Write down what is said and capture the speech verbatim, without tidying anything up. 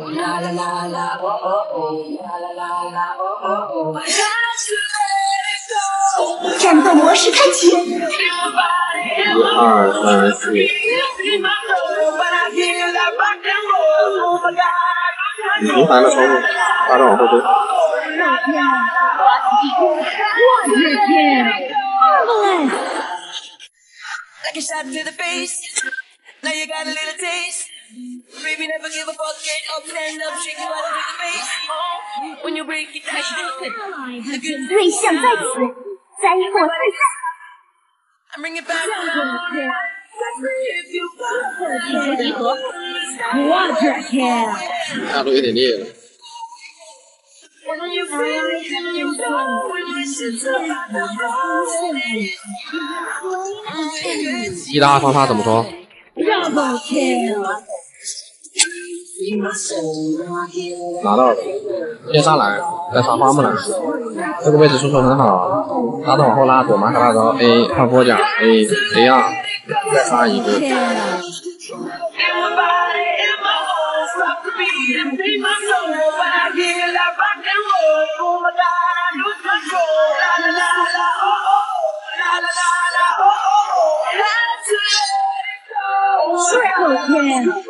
战斗模式开启。 一二三四。频繁的操作，发展往后推。 瑞象在此，灾祸在在。集合， 大陆有点烈了。一打二方法怎么说？拿到了，先上来，再杀花木兰。这个位置出手很好，拉着往后拉，躲马可大招 A 换波甲 A A 二，再杀一个。 后天。